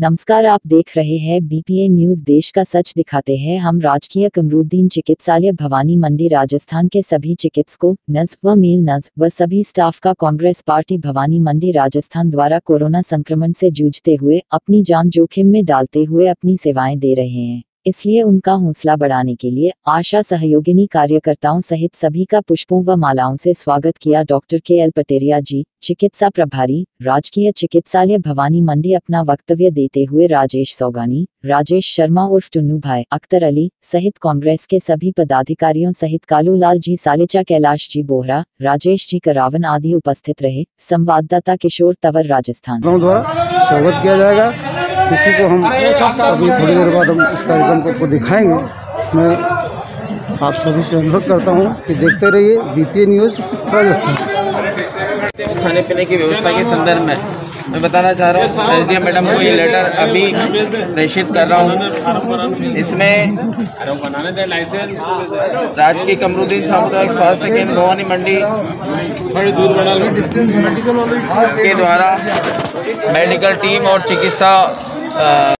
नमस्कार, आप देख रहे हैं बीपीए न्यूज। देश का सच दिखाते हैं हम। राजकीय कमरुद्दीन चिकित्सालय भवानी मंडी राजस्थान के सभी चिकित्सकों, नर्स व मेल नर्स व सभी स्टाफ का कांग्रेस पार्टी भवानी मंडी राजस्थान द्वारा कोरोना संक्रमण से जूझते हुए अपनी जान जोखिम में डालते हुए अपनी सेवाएं दे रहे हैं। इसलिए उनका हौसला बढ़ाने के लिए आशा सहयोगिनी कार्यकर्ताओं सहित सभी का पुष्पों व मालाओं से स्वागत किया। Doctor KL. पटेरिया जी, चिकित्सा प्रभारी, राजकीय चिकित्सालय भवानी मंडी, अपना वक्तव्य देते हुए राजेश सौगानी, राजेश शर्मा उर्फ टुन्नू भाई, अख्तर अली सहित कांग्रेस के सभी पदाधिकारियों सहित कालूलाल जी सालेचा, कैलाश जी बोहरा, राजेश जी करावन आदि उपस्थित रहे। संवाददाता किशोर तंवर, राजस्थान। स्वागत किया जाएगा। इसी को हम अभी थोड़ी देर बाद हम इस कार्यक्रम को दिखाएंगे। मैं आप सभी से अनुरोध करता हूं कि देखते रहिए बीपीए न्यूज़ राजस्थान। खाने पीने की व्यवस्था के संदर्भ में मैं बताना चाह रहा हूँ। एसडीएम मैडम को ये लेटर अभी प्रेषित कर रहा हूँ। इसमें राजकीय कमरुद्दीन सामुदायिक स्वास्थ्य केंद्र भवानी मंडी के द्वारा मेडिकल टीम और चिकित्सा